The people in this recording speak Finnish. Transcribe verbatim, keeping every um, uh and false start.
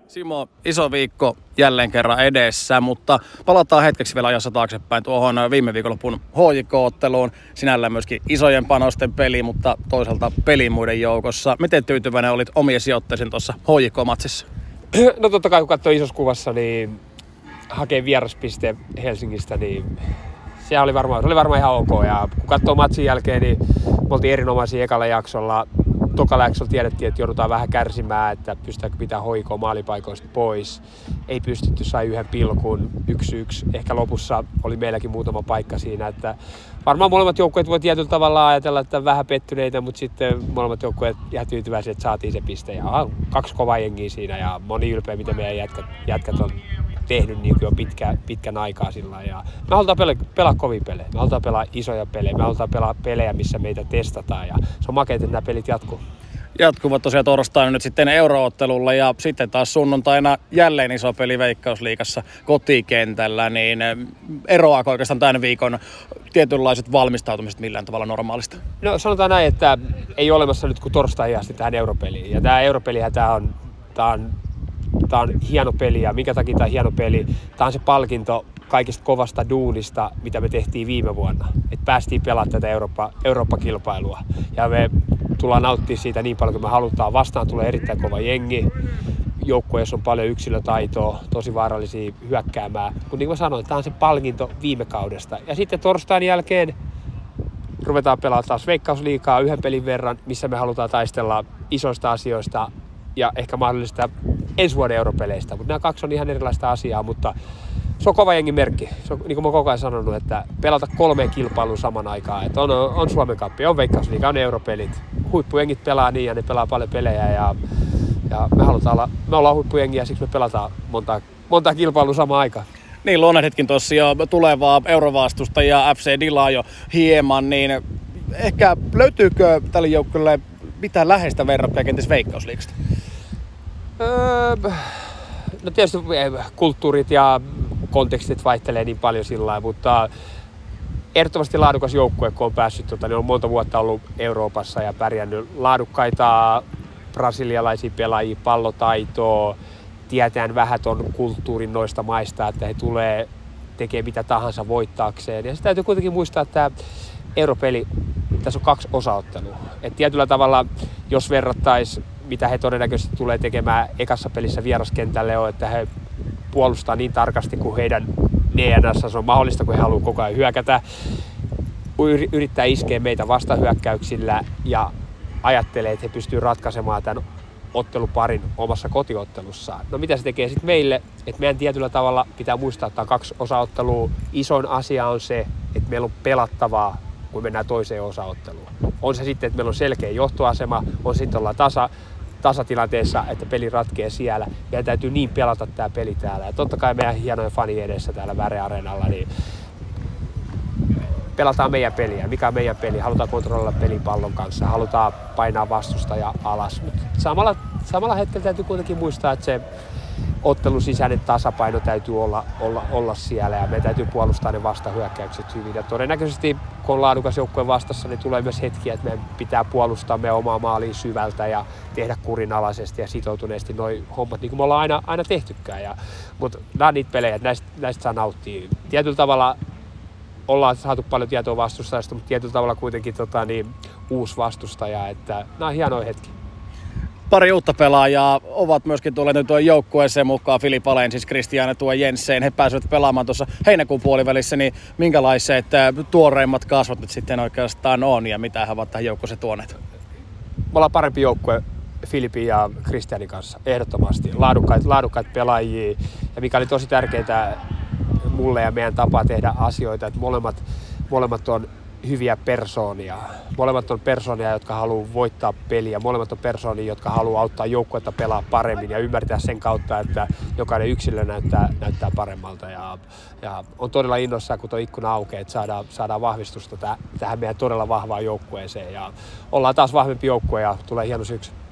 Simo, iso viikko jälleen kerran edessä, mutta palataan hetkeksi vielä ajassa taaksepäin tuohon viime viikonlopun H J K-otteluun. Sinällään myöskin isojen panosten peli, mutta toisaalta pelin muiden joukossa. Miten tyytyväinen olit omien sijoitteisiin tuossa H J K-matsissa? No totta kai kun katsoo isossa kuvassa, niin hakee vieraspiste Helsingistä, niin se oli varmaan, se oli varmaan ihan ok. Ja kun katsoo matsin jälkeen, niin me oltiin erinomaisia ekalla jaksolla. Tokalla jaksolla tiedettiin, että joudutaan vähän kärsimään, että pystytäänkö pitää H J K maalipaikoista pois. Ei pystytty, sai yhden pilkun, yksi yksi. Ehkä lopussa oli meilläkin muutama paikka siinä, että varmaan molemmat joukkueet voi tietyllä tavalla ajatella, että vähän pettyneitä, mutta sitten molemmat joukkueet ihan tyytyväisiä, että saatiin se piste. Ja kaksi kovaa jengiä siinä ja moni ylpeä, mitä meidän jätkät, jätkät on tehnyt niin jo pitkä, pitkän aikaa sillä. Ja me halutaan pelaa, pelaa kovia pelejä, me halutaan pelaa isoja pelejä, me halutaan pelaa pelejä, missä meitä testataan ja se on makeaa, että nämä pelit jatkuu. Jatkuvat tosiaan torstaina nyt sitten Euro-ottelulla ja sitten taas sunnuntaina jälleen iso peli Veikkausliigassa kotikentällä, niin eroaako oikeastaan tämän viikon tietynlaiset valmistautumiset millään tavalla normaalista? No sanotaan näin, että ei ole olemassa nyt kuin torstaihin asti tähän Europeliin ja tämä Europelihän tämä on, tämä on Tämä on hieno peli ja minkä takia tämä on hieno peli? Tämä on se palkinto kaikista kovasta duunista, mitä me tehtiin viime vuonna. Että päästiin pelaamaan tätä Eurooppa, Eurooppa-kilpailua. Ja me tullaan nauttimaan siitä niin paljon kuin me halutaan. Vastaan tulee erittäin kova jengi. Joukkueessa on paljon yksilötaitoa, tosi vaarallisia hyökkäämään. Mutta niin kuin mä sanoin, tämä on se palkinto viime kaudesta. Ja sitten torstain jälkeen ruvetaan pelaamaan taas Veikkausliigaa yhden pelin verran, missä me halutaan taistella isoista asioista ja ehkä mahdollista ensi vuoden europeleistä, mutta nämä kaksi on ihan erilaista asiaa, mutta se on kova jengi merkki. Se on, niin kuin mä koko ajan sanonut, että pelata kolmeen kilpailuun saman aikaan. Että on, on Suomen Cup, on Veikkausliiga, on europelit. Huippujengit pelaa niin ja ne pelaa paljon pelejä ja, ja me halutaan olla, me ollaan huippujengi ja siksi me pelataan monta, monta kilpailua samaan aikaan. Niin, luonnehditkin tuossa jo tulevaa eurovastusta ja F C Dilaa jo hieman, niin ehkä löytyykö tälle joukkueelle mitään läheistä verrattuna kenties Veikkausliigasta? Öö, no tietysti kulttuurit ja kontekstit vaihtelee niin paljon sillä lailla, mutta ehdottomasti laadukas joukkue, kun on päässyt, tota, niin on monta vuotta ollut Euroopassa ja pärjännyt laadukkaita brasilialaisia pelaajia, pallotaitoa, tietään vähän ton kulttuurin noista maista, että he tulee tekemään mitä tahansa voittaakseen. Ja se täytyy kuitenkin muistaa, että Europeli, tässä on kaksi osaottelua. Et tietyllä tavalla, jos verrattaisiin, mitä he todennäköisesti tulee tekemään ekassa pelissä vieraskentälle, on, että he puolustaa niin tarkasti kuin heidän D N S on mahdollista, kun he haluavat koko ajan hyökätä, yrittää iskeä meitä vastahyökkäyksillä ja ajattelee, että he pystyvät ratkaisemaan tämän otteluparin omassa kotiottelussaan. No mitä se tekee sitten meille? Että meidän tietyllä tavalla pitää muistaa, että on kaksi osaottelua. Isoin asia on se, että meillä on pelattavaa, kun mennään toiseen osaotteluun. On se sitten, että meillä on selkeä johtoasema, on sitten ollaan tasa, tasatilanteessa, että peli ratkee siellä. Meidän täytyy niin pelata tämä peli täällä. Ja totta kai meidän hienojen fani edessä täällä Väre-areenalla, niin pelataan meidän peliä. Mikä on meidän peli? Halutaan kontrolloida pelin pallon kanssa, halutaan painaa vastustaja alas. Mutta samalla, samalla hetkellä täytyy kuitenkin muistaa, että se ottelun sisäinen tasapaino täytyy olla, olla, olla siellä ja meidän täytyy puolustaa ne vastahyökkäykset hyvin. Ja todennäköisesti, kun on laadukas joukkue vastassa, niin tulee myös hetkiä, että meidän pitää puolustaa meidän omaa maalia syvältä ja tehdä kurinalaisesti ja sitoutuneesti noi hommat, niin kuin me ollaan aina, aina tehtykään. Ja, mutta nämä on niitä pelejä, että näistä, näistä saa nauttia. Tietyllä tavalla ollaan saatu paljon tietoa vastustajasta, mutta tietyllä tavalla kuitenkin tota, niin, uusi vastustaja. Että nämä on hienoja hetki. Pari uutta pelaajaa ovat myöskin tulleet tuon joukkueeseen mukaan, Filip Alensis, Christiane Tuo Jensen. He pääsevät pelaamaan tuossa heinäkuun puolivälissä, niin minkälaiset tuoreimmat kasvot nyt sitten oikeastaan on ja mitä he ovat tähän joukkueeseen tuoneet? Me ollaan parempi joukkue Filipin ja Christianin kanssa, ehdottomasti. Laadukkaita, laadukkaita pelaajia ja mikä oli tosi tärkeää mulle ja meidän tapa tehdä asioita, että molemmat, molemmat on hyviä persoonia. Molemmat on persoonia, jotka haluaa voittaa peliä. Molemmat on persoonia, jotka haluaa auttaa joukkuetta pelaa paremmin ja ymmärtää sen kautta, että jokainen yksilö näyttää, näyttää paremmalta. Ja, ja on todella innoissaan, kun tuo ikkuna aukeaa, että saadaan, saadaan vahvistusta täh, tähän meidän todella vahvaan joukkueeseen. Ja ollaan taas vahvempi joukkue ja tulee hieno syksy.